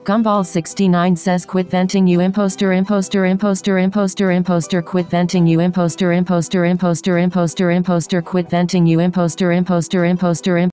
Gumball69 says quit venting you impostor impostor impostor impostor impostor quit venting you impostor impostor impostor impostor impostor quit venting you impostor impostor impostor